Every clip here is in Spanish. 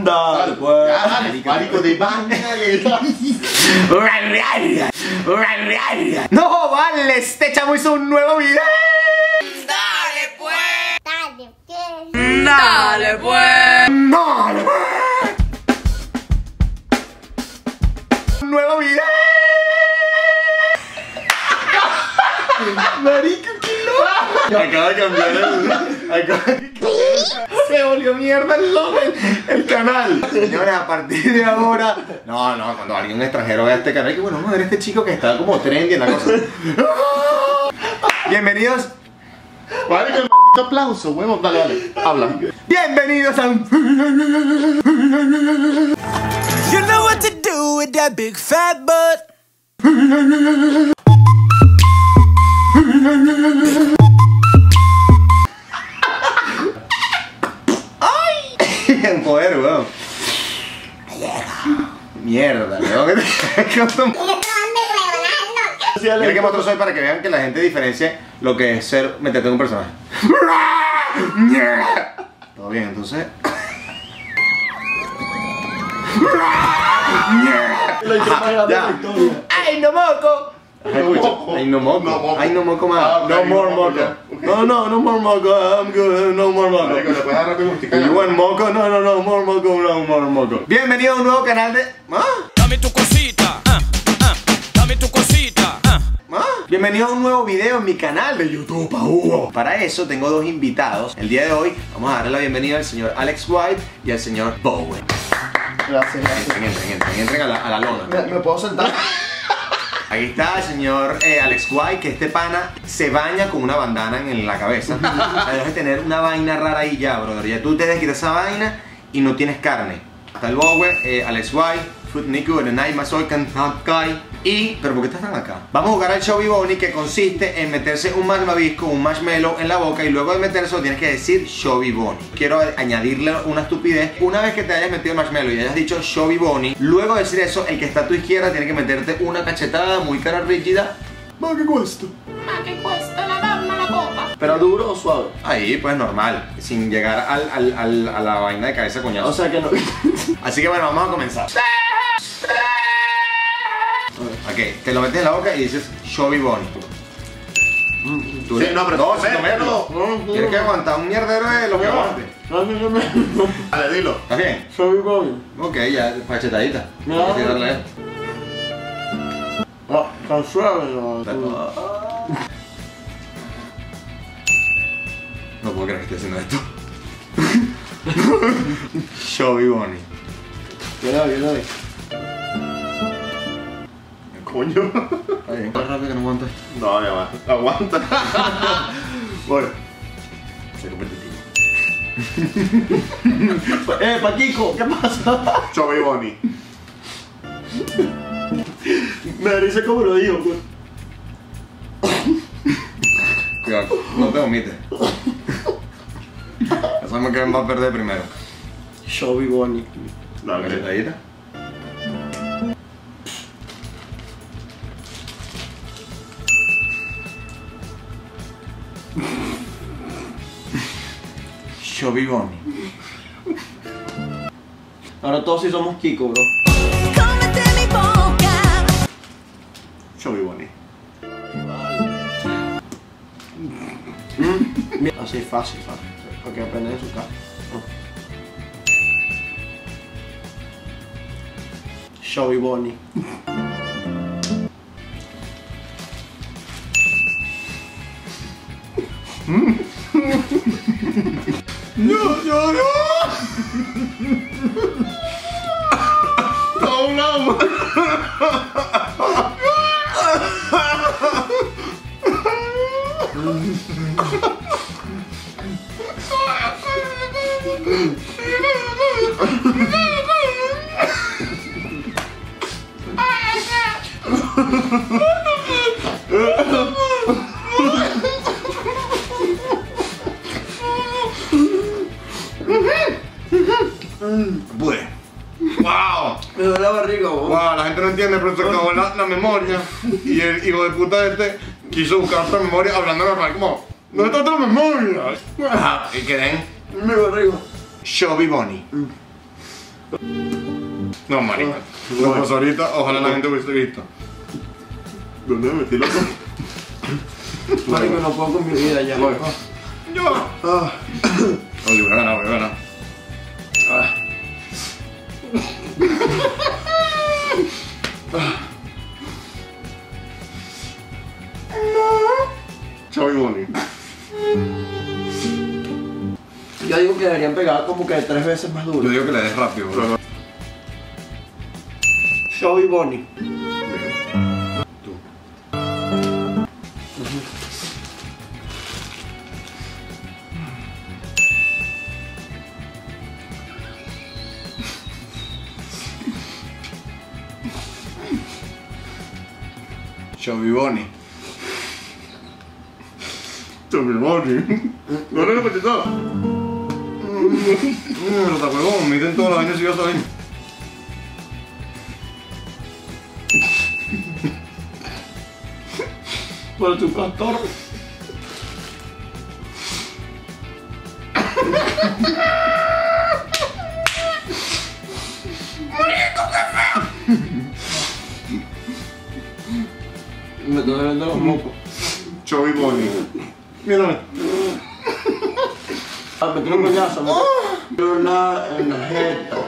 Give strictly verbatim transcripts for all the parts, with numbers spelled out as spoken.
Dale, pues. Marico de baña. No, vale, este chamo hizo un nuevo video. Dale pues. Dale, ¿qué? Dale pues. Dale, pues. Un nuevo video. Marico, qué loco. Acaba de cambiar el... Acaba de cambiar. Se volvió mierda el logo, el, el canal. Señores, a partir de ahora... No, no, cuando alguien extranjero vea este canal, que bueno, vamos a ver este chico que está como trendy en la cosa. Bienvenidos. Vale, que el maldito aplauso, huevón. Dale, dale. Habla. Bienvenidos a un... You know what to do with that big fat butt. ¡Ay! En poder, weón. Mierda, weón. Mira qué monstruo soy para que vean que la gente diferencie lo que es ser meterte en un personaje. Todo bien, entonces. Ajá, ya. ¡Ay, no moco! Ay, no moco. Ay, no moco más. No more moco. No, no, no more moco. I'm good. No more moco. Marico, ¿le puedes dar rápido un You want moco? No, no, no. More moco. No more moco. Bienvenido a un nuevo canal de... ¿Ah? Dame tu cosita, ah, ah, dame tu cosita, ah. ¿Ah? Bienvenido a un nuevo video en mi canal de YouTube, Hugo. Para eso tengo dos invitados. El día de hoy vamos a darle la bienvenida al señor Alex White y al señor Bowen. Gracias, gracias. Entren, entren, entren, entren a la, a la lona. ¿Me, ¿Me puedo sentar? Aquí está el señor eh, Alex White, que este pana se baña con una bandana en la cabeza. Debes de tener una vaina rara ahí ya, brother. Ya tú te desquitas esa vaina y no tienes carne. Hasta el Bowen, eh, Alex White, Food Niku, el Night Masoy, Can Kai. Y, pero ¿por qué están acá? Vamos a jugar al Showy Bunny, que consiste en meterse un malvavisco, un marshmallow en la boca, y luego de meterse tienes que decir Showy Bunny. Quiero añadirle una estupidez. Una vez que te hayas metido el marshmallow y hayas dicho Showy Bunny, luego de decir eso, el que está a tu izquierda tiene que meterte una cachetada muy cara rígida. ¿Más qué cuesta? ¿A qué cuesta la dama la copa? ¿Pero duro o suave? Ahí, pues normal, sin llegar al, al, al, a la vaina de cabeza coñazo. O sea que no. Así que bueno, vamos a comenzar. Ok, te lo metes en la boca y dices Showy Bunny. Tú Sí, no, pero no, tú sin comerlo. comerlo. Tienes que aguantar un mierdero de lo que aguante. No, no, no, no. Dale, dilo. ¿Estás bien? Soy Bobby. Ok, ya, cachetadita. No. Hay que darle esto. No, tan suave, no. No puedo creer que esté haciendo esto. Showy Bunny. Yo le doy, yo le doy. Coño. Está bien, más rápido que no aguanto esto. No, ya va. Aguanta. Bueno, soy competitivo. Eh, Paquico, ¿qué pasa? Chubby Bunny. Me dice como lo digo, pues. Cuidado, no te vomites. Ya sabemos quién va a perder primero. Chubby Bunny. Dale. Cachetadita. Showy Bunny. Ahora todos sí somos Kiko, bro. Cómete mi boca. Chubby Bunny. Así fácil, fácil. Para que aprendan en su casa. Chubby Bunny. No, no, no. No, no. Bueno. ¡Wow! Me duele la barriga, bro. Wow, la gente no entiende, pero se acabó la, la memoria. Y el hijo de puta este quiso buscar otra memoria hablando normal, como, ¿dónde está otra memoria? Ajá, y que den Me barriga. Showy Bunny. No, marica. Lo pasó ahorita, ojalá la gente hubiese visto. ¿Dónde me metí loco? Marico, no puedo con mi vida ya. Voy. Yo. Ah. Oye, voy a ganar, voy a ganar. Ah. Chau y Bonnie. Yo digo que deberían pegar como que tres veces más Yo duro. digo que le des rápido, bro. Show y Bonnie. Tú. Show y Bonnie. Chau y Bonnie. ¿No le repetí todo? Lo tapé como me dicen todos los años y yo soy. Por tu pastor. Me estoy doliendo los mocos. Chau y Bonnie. Mírame. Ah, me tengo un coñazo, me tengo una en la jeta.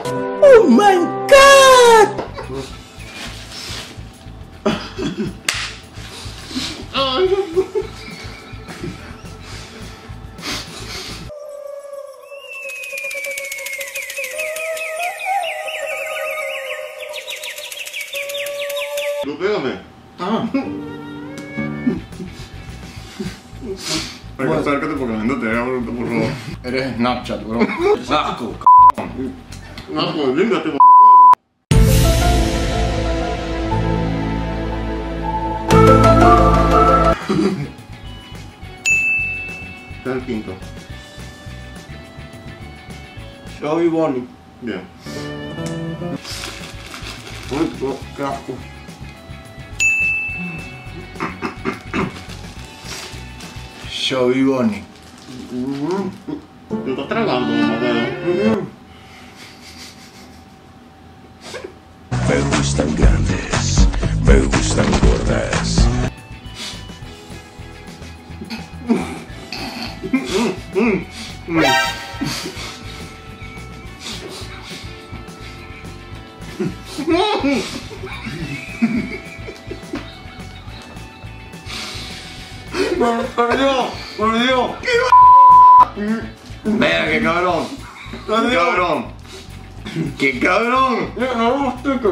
Tú pégame. Ah. Hay que acércate porque la gente te vea, bro, por favor. Eres Snapchat, bro. Asco. No, pues límpiate, por Este es el quinto. Show y Bonnie. Bien. Uy, qué- qué asco. Show y Bonnie. Tú estás tragando, mamá, veo. Me gustan grandes, me gustan gordas. Perdió, perdió. Venga, qué cabrón. Qué cabrón. Qué cabrón. Mira, no lo mastica.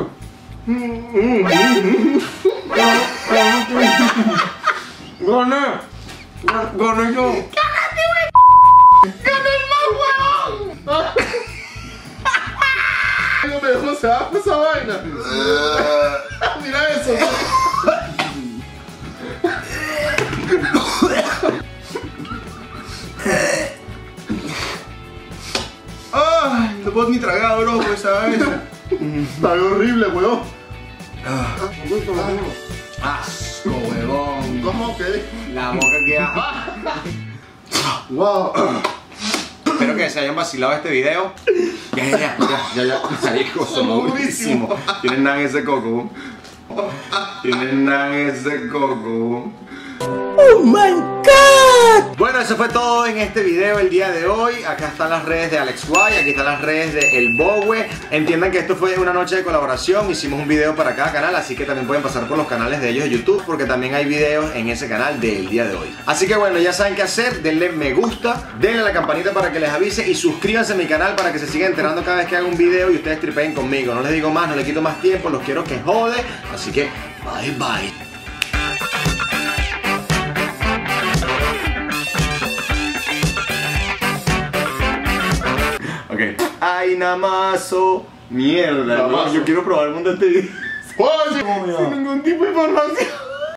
Gané. Gané yo. No me dejó se va esa vaina. Mira eso. Ay, no puedo ni tragar, bro, por esa vez. Está horrible, weón. Asco, huevón. ¿Cómo que? La boca queda. Wow. Espero que se hayan vacilado este video. Ya, ya, ya, ya, ya, ya. Marico, son durísimos. Tienen nada en ese coco. Tienen nada en ese coco. Oh my god. Bueno, eso fue todo en este video el día de hoy. Acá están las redes de Alex Guay, aquí están las redes de El Bogue. Entiendan que esto fue una noche de colaboración. Hicimos un video para cada canal, así que también pueden pasar por los canales de ellos de YouTube, porque también hay videos en ese canal del día de hoy. Así que bueno, ya saben qué hacer. Denle me gusta, denle a la campanita para que les avise y suscríbanse a mi canal para que se sigan enterando cada vez que haga un video y ustedes tripeen conmigo. No les digo más, no les quito más tiempo, los quiero que jode. Así que bye bye. Ok. Ay, namazo. Mierda, Namazo. yo quiero probar el mundo de este video. Oye, sin ningún tipo de información.